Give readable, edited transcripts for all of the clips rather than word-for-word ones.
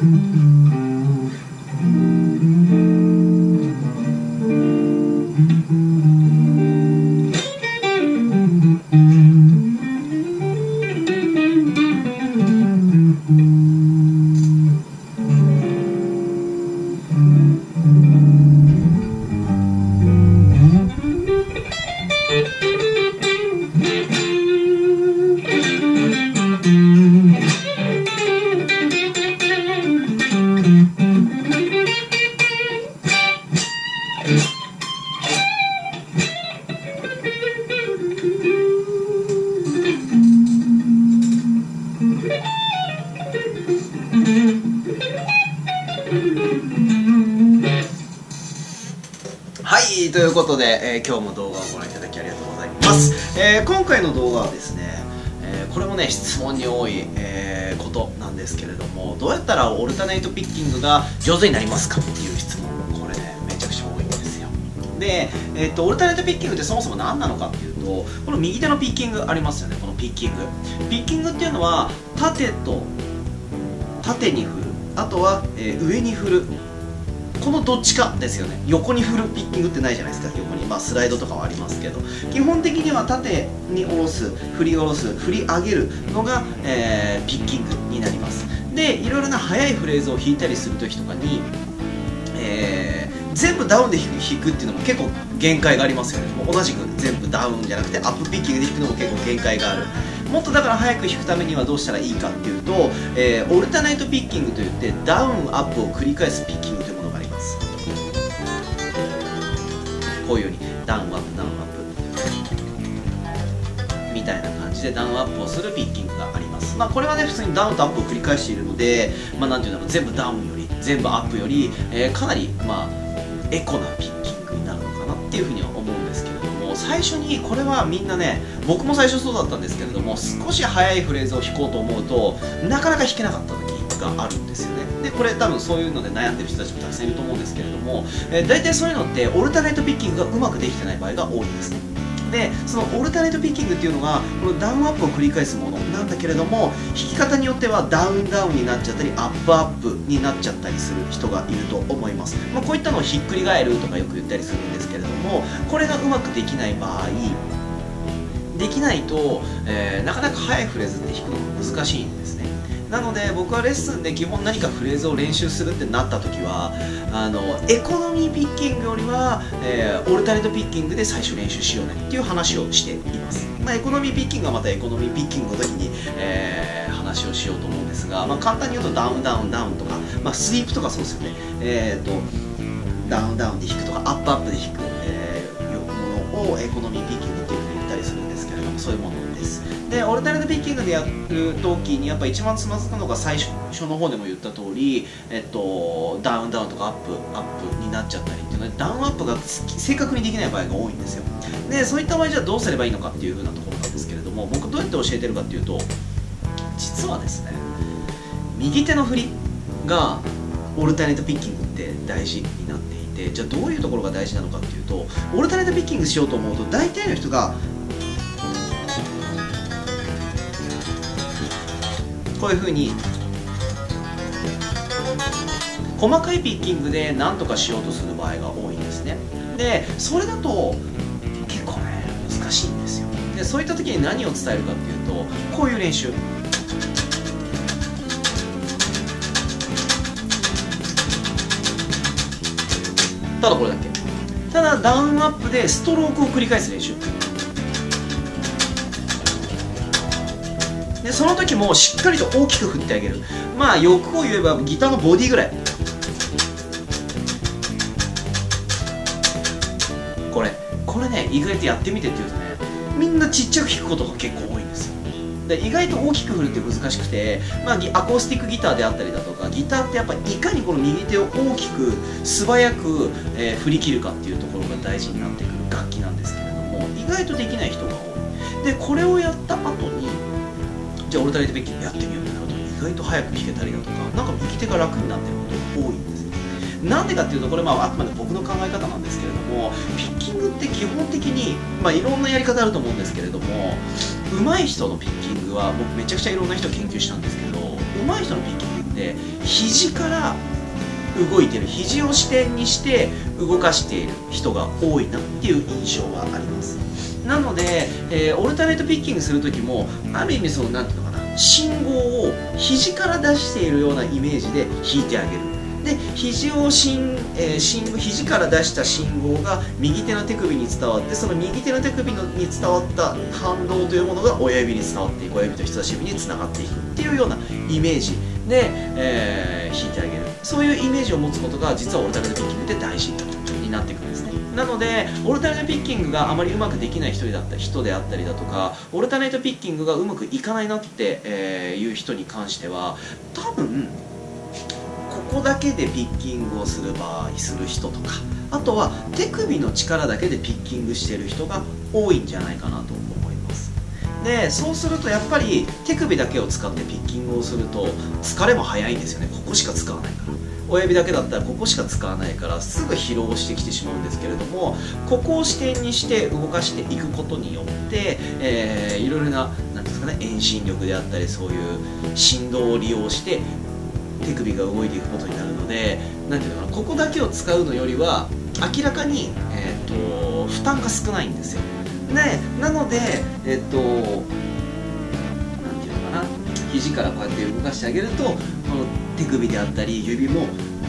はい、ということで、今日も動画をご覧いただきありがとうございます。今回の動画はですね、これもね質問に多い、ことなんですけれども、どうやったらオルタネイトピッキングが上手になりますかっていう質問、これねめちゃくちゃ多いんですよ。で、オルタネイトピッキングってそもそも何なのかっていうと、この右手のピッキングありますよね。このピッキングっていうのは縦に振る、あとは、上に振る、このどっちかですよね。横に振るピッキングってないじゃないですか。横に、スライドとかはありますけど、基本的には縦に下ろす、振り下ろす、振り上げるのが、ピッキングになります。で、いろいろな速いフレーズを弾いたりする時とかに、全部ダウンで弾くっていうのも結構限界がありますよね。同じく全部ダウンじゃなくてアップピッキングで弾くのも結構限界がある。もっとだから速く弾くためにはどうしたらいいかっていうと、オルタナイトピッキングといってダウンアップを繰り返すピッキングというものがあります。こういうようにダウンアップダウンアップみたいな感じでダウンアップをするピッキングがあります。これはね普通にダウンとアップを繰り返しているので、なんていうんだろう、全部ダウンより全部アップより、かなりエコなピッキングになるのかなっていうふうには思うんですけれども、最初にこれはみんなね、僕も最初そうだったんですけれども、少し速いフレーズを弾こうと思うとなかなか弾けなかった時があるんですよね。でこれ多分そういうので悩んでる人たちもたくさんいると思うんですけれども、大体そういうのってオルタネイトピッキングがうまくできてない場合が多いんですね。でそのオルタネイトピッキングっていうのがこのダウンアップを繰り返すものなんだけれども、弾き方によってはダウンダウンになっちゃったりアップアップになっちゃったりする人がいると思います。こういったのをひっくり返るとかよく言ったりするんですけれども、これがうまくできない場合、できないと、なかなか速いフレーズって弾くのが難しいんですね。なので僕はレッスンで基本何かフレーズを練習するってなった時はエコノミーピッキングよりは、オルタネイトピッキングで最初練習しようねっていう話をしています。エコノミーピッキングはまたエコノミーピッキングの時に、話をしようと思うんですが、簡単に言うとダウンダウンダウンとか、スイープとかそうですよね。ダウンダウンで弾くとかアップアップで弾く、ものをエコノミーピッキングっていうふうに言ったりするんですけれども、そういうものです。でオルタネイトピッキングでやる時にやっぱ一番つまずくのが最初の方でも言った通り、ダウンダウンとかアップになっちゃったりっていうので、ダウンアップが正確にできない場合が多いんですよ。でそういった場合じゃあどうすればいいのかっていう風なところなんですけれども、僕どうやって教えてるかっていうと、実はですね右手の振りがオルタネイトピッキングって大事になっていて、じゃあどういうところが大事なのかっていうと、オルタネイトピッキングしようと思うと大体の人がこういう風に細かいピッキングで何とかしようとする場合が多いんですね。でそれだと結構ね難しいんですよ。でそういった時に何を伝えるかっていうと、こういう練習、ただこれだけ、ただダウンアップでストロークを繰り返す練習で、その時もしっかりと大きく振ってあげる。欲を言えばギターのボディぐらい、これね意外とやってみてって言うとね、みんなちっちゃく弾くことが結構多いんですよ。で意外と大きく振るって難しくて、アコースティックギターであったりだとか、ギターってやっぱいかにこの右手を大きく素早く、振り切るかっていうところが大事になってくる楽器なんですけれども、意外とできない人が多い。でこれをやった後にじゃあオルタネイトピッキングやってみようってなると意外と早く弾けたりだとか、右手が楽になってることが多いんですよ。なんでかっていうと、これあくまで僕の考え方なんですけれども、ピッキングって基本的にいろんなやり方あると思うんですけれども、上手い人のピッキングは僕めちゃくちゃいろんな人研究したんですけど、上手い人のピッキングっって肘から動いてる、肘を支点にして動かしている人が多いなっていう印象はあります。なので、オルタネートピッキングする時もある意味そのなんていうのかな、信号を肘から出しているようなイメージで引いてあげる。で肘肘から出した信号が右手の手首に伝わって、その右手の手首に伝わった反動というものが親指に伝わっていく、親指と人差し指につながっていくっていうようなイメージで、弾いてあげる。そういうイメージを持つことが実はオルタネートピッキングって大事になってくるんですね。なのでオルタネートピッキングがあまりうまくできない人であったりだとか、オルタネートピッキングがうまくいかないなって、いう人に関しては、多分ここだけでピッキングをする人とか、あとは手首の力だけでピッキングしてる人が多いんじゃないかなと思います。でそうするとやっぱり手首だけを使ってピッキングをすると疲れも早いんですよね。ここしか使わないから、親指だけだったらここしか使わないからすぐ疲労してきてしまうんですけれども、ここを支点にして動かしていくことによって、いろいろな、なんですかね、遠心力であったりそういう振動を利用して手首が動いていくことになるので、なんていうのかな、ここだけを使うのよりは明らかに、負担が少ないんですよ。でなのでなんていうのかな、肘からこうやって動かしてあげると、この手首であったり指も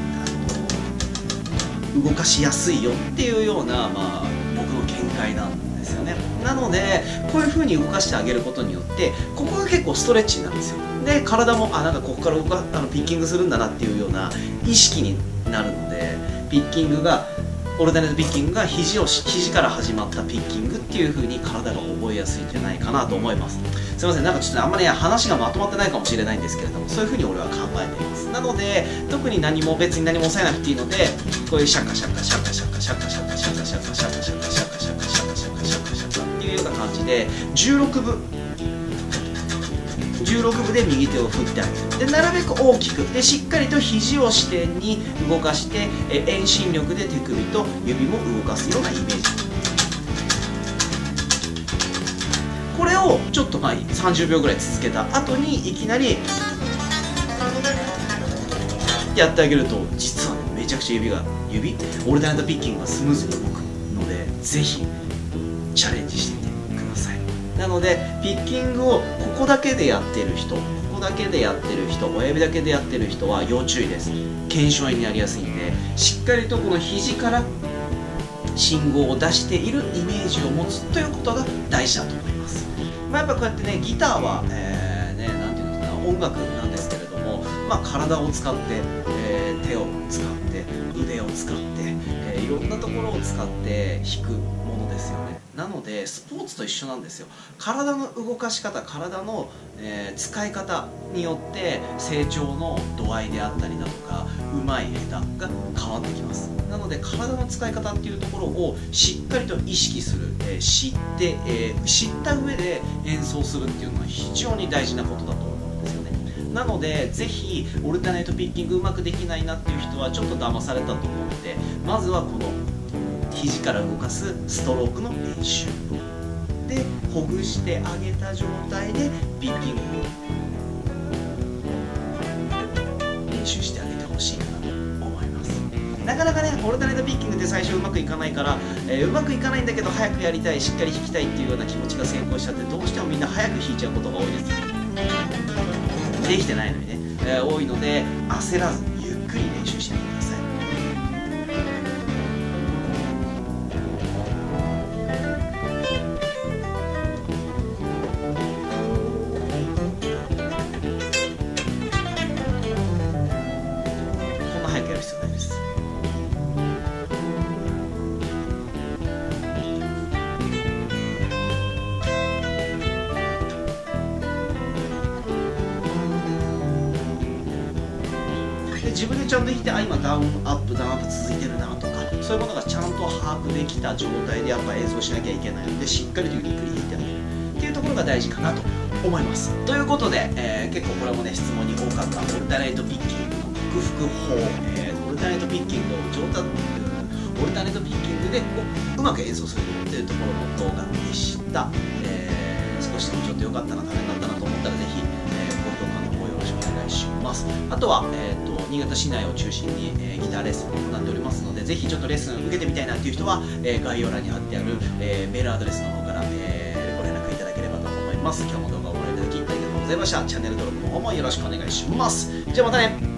動かしやすいよっていうような、僕の見解なんですよね。なのでこういう風に動かしてあげることによってここが結構ストレッチになるんですよ。で体もなんかここからピッキングするんだなっていうような意識になるので、オルタネートピッキングが肘から始まったピッキングっていう風に体が覚えやすいんじゃないかなと思います。すいません、なんかちょっとあんまり話がまとまってないかもしれないんですけれども、そういう風に俺は考えています。なので特に別に何も押さえなくていいので、こういうシャカシャカシャカシャカシャカシャカシャカシャカシャカシャカシャカシャカシャカシャカシャカシャカっていうような感じで16分で右手を振ってあげる。でなるべく大きくでしっかりと肘を支点に動かして、遠心力で手首と指も動かすようなイメージ。これをちょっと30秒ぐらい続けた後にいきなりやってあげると、実はね、めちゃくちゃオルタネートピッキングがスムーズに動くので、ぜひチャレンジしてみてください。なのでピッキングをここだけでやってる人、親指だけでやってる人は要注意です。腱鞘炎になりやすいんで、しっかりとこの肘から信号を出しているイメージを持つということが大事だと思います。やっぱこうやってね、ギターは、なんていうんですかね、音楽なんですけれども、体を使って、手を使って腕を使って、いろんなところを使って弾くものですよね。なのでスポーツと一緒なんですよ。体の動かし方、体の、使い方によって成長の度合いであったりだとか、うまい下手が変わってきます。なので体の使い方っていうところをしっかりと意識する、知った上で演奏するっていうのは非常に大事なことだと思うんですよね。なのでぜひオルタネートピッキングうまくできないなっていう人はちょっと騙されたと思うので、まずはこの肘から動かすストロークの練習でほぐしてあげた状態でピッキングを練習してあげてほしいかなと思います。なかなかね、オルタネートピッキングって最初うまくいかないから、うまくいかないんだけど早くやりたい、しっかり弾きたいっていうような気持ちが先行しちゃって、どうしてもみんな早く弾いちゃうことが多いです。できてないのにね、多いので焦らずゆっくり練習してみてください。こんな早くやる必要ないです。自分でちゃんと弾いて、今ダウンアップ続いてるなとか、そういうものがちゃんと把握できた状態でやっぱ演奏しなきゃいけないので、しっかりとゆっくり弾いてあげるっていうところが大事かなと思います。ということで、結構これもね、質問に多かったオルタネートピッキングの克服法、オルタネートピッキングオルタネートピッキングでうまく演奏するっていうところの動画でした。少しでもちょっと良かったな、ためになったなと思ったら、ぜひ、高評価の方よろしくお願いします。 。あとは、新潟市内を中心に、ギターレッスンを行っておりますので、ぜひちょっとレッスン受けてみたいなっていう人は、概要欄に貼ってある、メールアドレスの方から、ご連絡いただければと思います。今日も動画をご覧いただきありがとうございました。チャンネル登録の方もよろしくお願いします。じゃあまたね。